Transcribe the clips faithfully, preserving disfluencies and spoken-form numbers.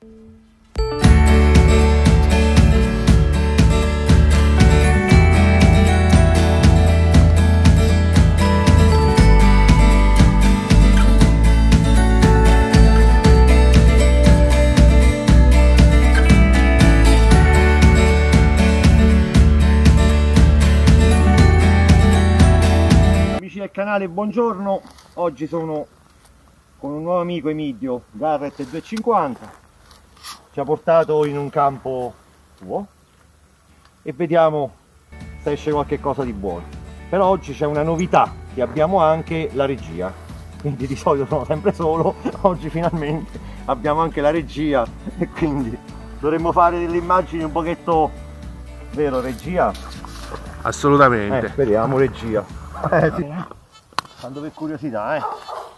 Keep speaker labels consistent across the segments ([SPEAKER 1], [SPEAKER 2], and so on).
[SPEAKER 1] Del canale, buongiorno. Oggi sono con un nuovo amico, Emidio Garrett duecentocinquanta. Ci ha portato in un campo suo e vediamo se esce qualche cosa di buono. Però oggi c'è una novità, che abbiamo anche la regia, quindi di solito sono sempre solo, oggi finalmente abbiamo anche la regia e quindi dovremmo fare delle immagini un pochetto, vero regia?
[SPEAKER 2] Assolutamente.
[SPEAKER 1] Eh, speriamo regia. Eh, sì. Tanto per curiosità, eh.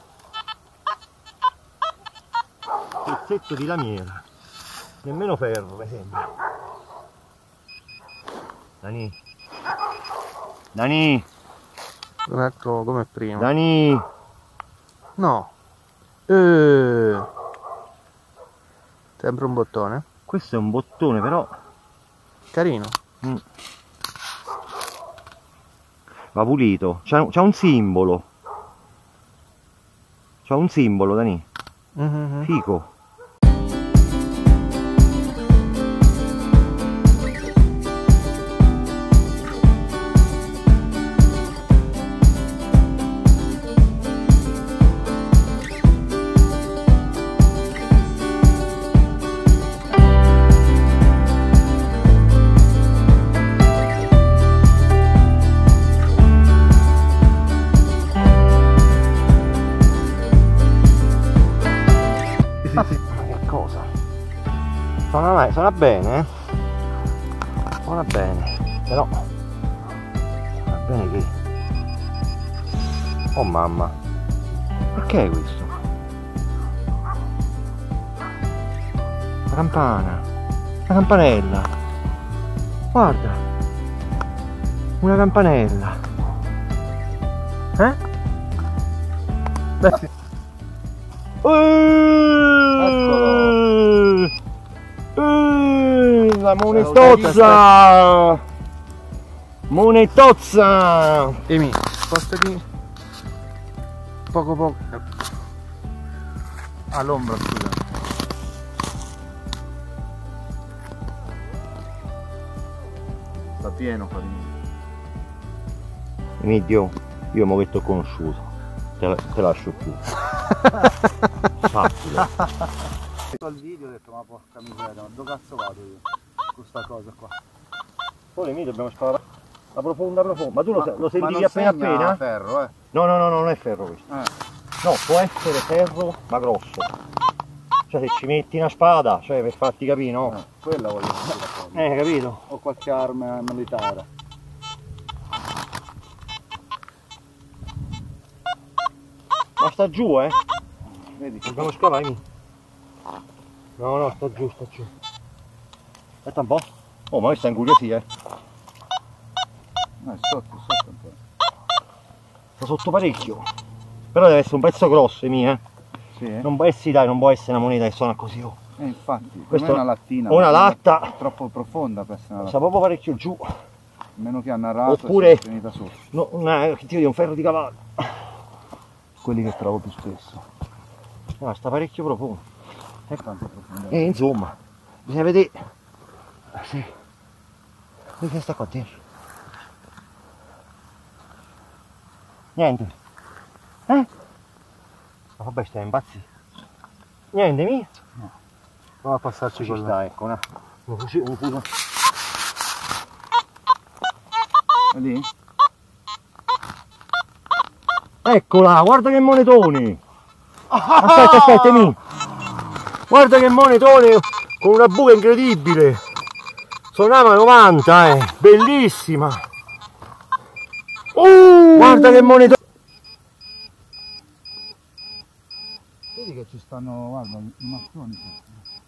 [SPEAKER 1] Pezzetto di lamiera. Nemmeno ferro, per esempio. Dani. Dani.
[SPEAKER 2] Ecco come prima.
[SPEAKER 1] Dani.
[SPEAKER 2] No. Eh. Sempre un bottone.
[SPEAKER 1] Questo è un bottone, però.
[SPEAKER 2] Carino.
[SPEAKER 1] Mm. Va pulito, c'ha un simbolo, c'ha un simbolo, Dani,
[SPEAKER 2] mm-hmm.
[SPEAKER 1] Fico. Ma che cosa? Suona, suona bene, eh? Suona bene, però suona bene che? Oh mamma, perché è questo? La campana, la campanella, guarda, una campanella, eh? Beh, Uh, uh, la monetozza, monetozza.
[SPEAKER 2] Emi, spostati poco poco all'ombra, scusa. Sta pieno qua di
[SPEAKER 1] Emidio, io mo che t'ho conosciuto, te, te lascio più. Facile.
[SPEAKER 2] Al video ho detto ma porca miseria, ma dove cazzo vado io con sta cosa qua?
[SPEAKER 1] Poi Emidio dobbiamo sparare la profonda profonda, ma tu lo,
[SPEAKER 2] Ma,
[SPEAKER 1] lo sentivi
[SPEAKER 2] ma
[SPEAKER 1] appena appena?
[SPEAKER 2] Ferro, eh?
[SPEAKER 1] No, no, no, no, non è ferro questo.
[SPEAKER 2] Eh.
[SPEAKER 1] No, può essere ferro ma grosso. Cioè se ci metti una spada, cioè per farti capire, no?
[SPEAKER 2] Eh, quella voglio dire.
[SPEAKER 1] Eh, capito?
[SPEAKER 2] O qualche arma militare.
[SPEAKER 1] Ma sta giù, eh?
[SPEAKER 2] Vedi che
[SPEAKER 1] Dobbiamo scavare. No, no, sta giù, sta giù. Aspetta un po'. Oh, ma questa è incuriosì, eh?
[SPEAKER 2] no, è sotto, sotto un po'.
[SPEAKER 1] Sta sotto parecchio. Però deve essere un pezzo grosso, Emi, eh?
[SPEAKER 2] Sì, eh?
[SPEAKER 1] Non può essere, dai, non può essere una moneta che suona così, oh.
[SPEAKER 2] Eh, infatti,
[SPEAKER 1] Questo
[SPEAKER 2] è una lattina.
[SPEAKER 1] o una latta.
[SPEAKER 2] È troppo profonda per essere una
[SPEAKER 1] Sta
[SPEAKER 2] lattina.
[SPEAKER 1] proprio parecchio giù.
[SPEAKER 2] A meno che ha narrato
[SPEAKER 1] Oppure-
[SPEAKER 2] e si è finita sotto.
[SPEAKER 1] No, una, che ti dico, un ferro di cavallo.
[SPEAKER 2] Quelli che trovo più spesso.
[SPEAKER 1] No, sta parecchio profondo.
[SPEAKER 2] È tanto profondo.
[SPEAKER 1] E insomma, bisogna vedere. Ah, sì. Vedi che sta qua dentro. Niente. Eh? Ma vabbè, stai impazzito. Niente, mi?
[SPEAKER 2] No. Prova a passarci
[SPEAKER 1] Ci
[SPEAKER 2] con
[SPEAKER 1] sta, ecco, una. Un fuso. Un fuso.
[SPEAKER 2] Vedi?
[SPEAKER 1] Eccola, guarda che monetoni! Aspetta, aspetta, mi! Guarda che monetone con una buca incredibile! Suonava novanta, eh! Bellissima! Uh, guarda che monetone!
[SPEAKER 2] Vedi che ci stanno, guarda, i mattoni qua.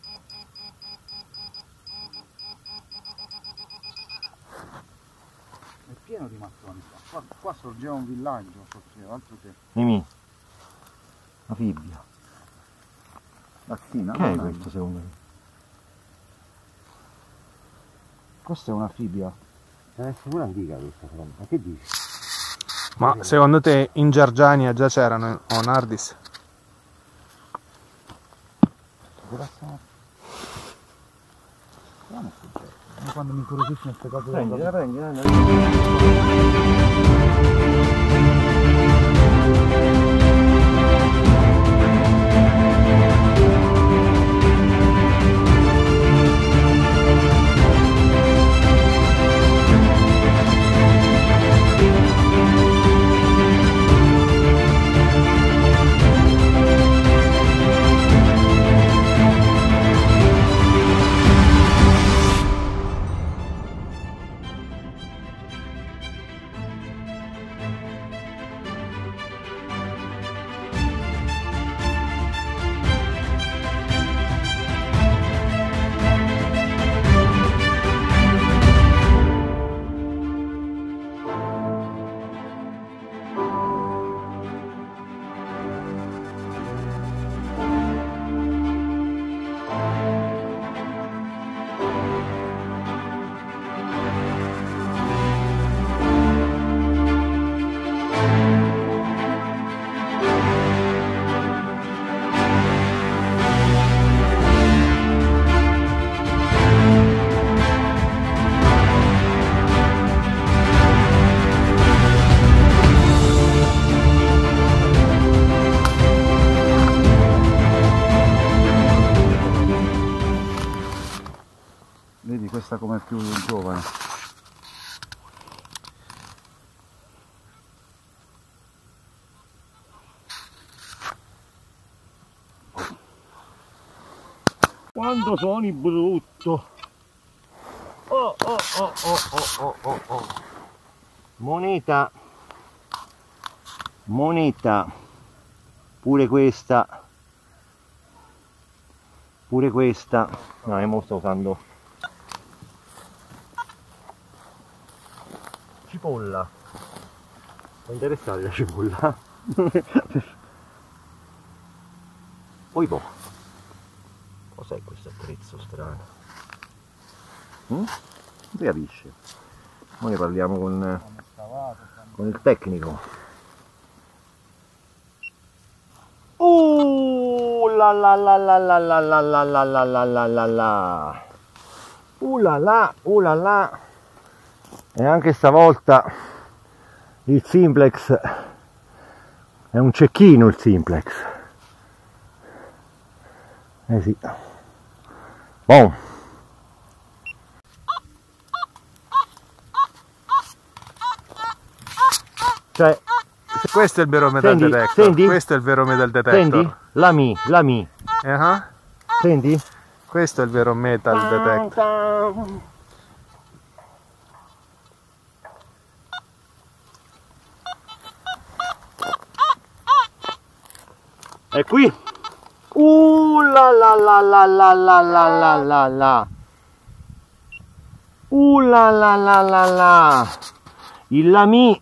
[SPEAKER 2] È pieno di mattoni qua. Qua, qua sorgeva un villaggio, sorgeva, altro che...
[SPEAKER 1] Mimì, la fibbia.
[SPEAKER 2] Lazzina?
[SPEAKER 1] Che è questo secondo me?
[SPEAKER 2] Questa è una fibbia.
[SPEAKER 1] Deve essere pure antica questa, ma che dici?
[SPEAKER 3] Ma secondo te in Giargiania già c'erano onardis?
[SPEAKER 2] Quando mi incuriosiscono queste cose.
[SPEAKER 1] Prendila, prendila.
[SPEAKER 2] Vedi questa come più giovane.
[SPEAKER 1] Quando suoni brutto. Oh oh oh oh oh oh oh. Moneta. Moneta. Pure questa. Pure questa. No, io sto usando cipolla. Può interessare la cipolla? Poi boh. Cos'è questo attrezzo strano? Mm? Non si capisce. Noi parliamo con, con il tecnico. Uh la la la la la la la la la la la la la la. Uh la la, uh la la. E anche stavolta il simplex è un cecchino, il simplex. Eh sì. Boh. Cioè,
[SPEAKER 3] questo è il vero metal
[SPEAKER 1] senti,
[SPEAKER 3] detector.
[SPEAKER 1] Senti?
[SPEAKER 3] Questo è il vero metal detector.
[SPEAKER 1] Senti? La mi, la mi.
[SPEAKER 3] Uh-huh.
[SPEAKER 1] Senti?
[SPEAKER 3] Questo è il vero metal detector.
[SPEAKER 1] È qui. Uh la la la la la la la la la la. Uh la la la la la. Il la mi.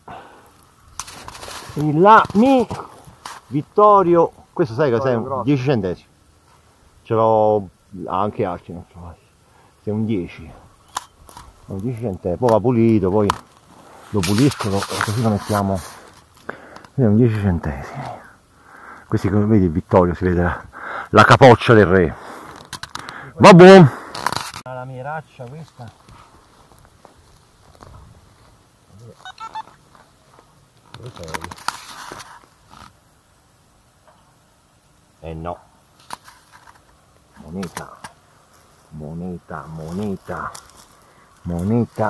[SPEAKER 1] Il la mi. Vittorio. Questo sai cos'è? dieci centesimi. Ce l'ho anche altri, non so. Se è un dieci. Un dieci centesimi. Poi va pulito, poi lo puliscono e così lo mettiamo. È un dieci centesimi. Questi, come vedi, il Vittorio, si vede la, la capoccia del re. Va buon! La miraccia questa. Eh no. Moneta. Moneta, moneta. Moneta.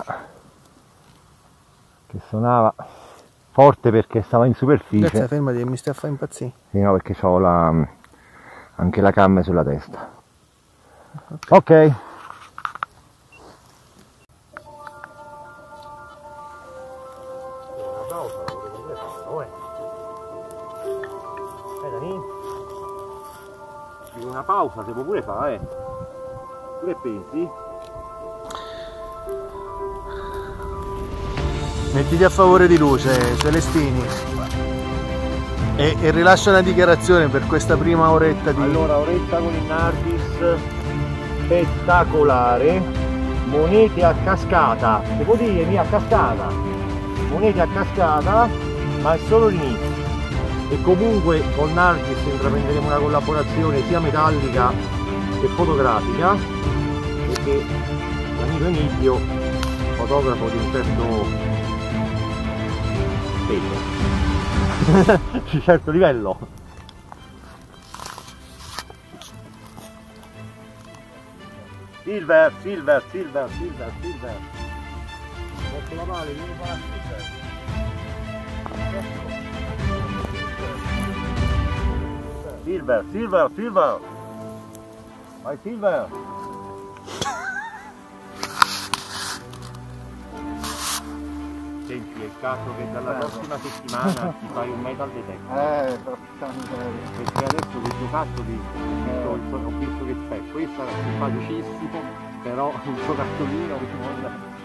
[SPEAKER 1] Che suonava forte perché stava in superficie.
[SPEAKER 3] Grazie, fermati, mi stai a fare impazzire.
[SPEAKER 1] Sì, no, perché ho la, anche la canna sulla testa. Ok. Ok. Una pausa si può pure fare, eh. Tu che pensi?
[SPEAKER 3] Mettiti a favore di luce, Celestini, e, e rilascia una dichiarazione per questa prima oretta di...
[SPEAKER 1] Allora, oretta con il Nardis spettacolare, monete a cascata, si può dire mia a cascata, monete a cascata, ma è solo l'inizio. E comunque con Nargis intraprenderemo una collaborazione sia metallica che fotografica, perché l'amico Emilio, fotografo di un certo peso, di un certo livello. Silver, Silver, Silver, Silver, Silver. Porto la palla, vieni qua a Silver. Silver, Silver, Silver. Vai Silver. Senti, è il caso che dalla prossima settimana ti fai un metal detector.
[SPEAKER 2] Eh, porca miseria.
[SPEAKER 1] Perché adesso questo cazzo di ho visto che c'è, questo era simpaticissimo, però un giocattolino